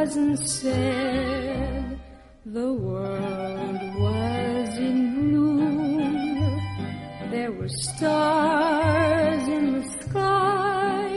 wasn't sad. The world was in bloom. There were stars in the sky,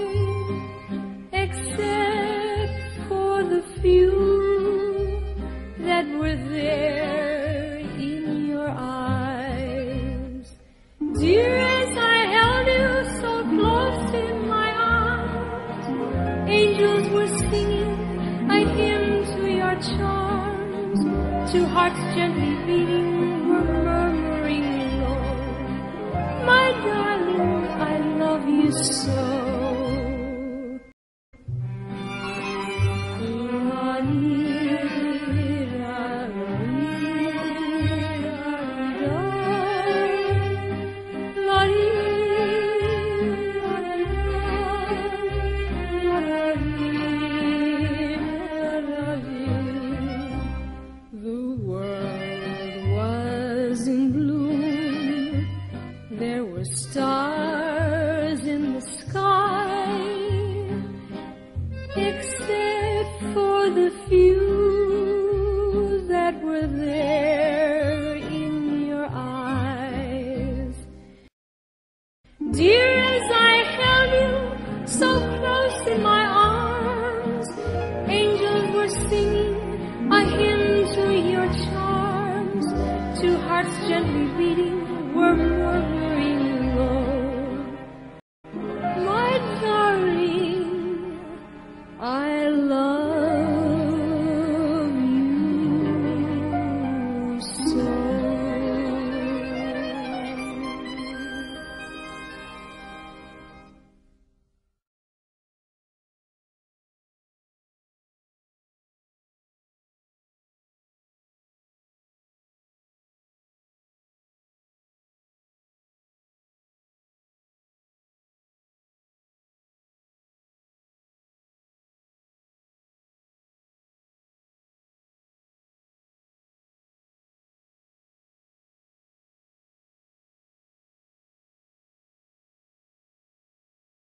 except for the few that were there in your eyes. Dear, as I held you so close in my arms, angels were singing a hymn to your charms. Two hearts gently beating were murmuring low, my darling, I love you so. Stars in the sky, except for the few that were there in your eyes. Dear, as I held you so close in my arms, angels were singing a hymn to your charms. Two hearts gently beating were murmuring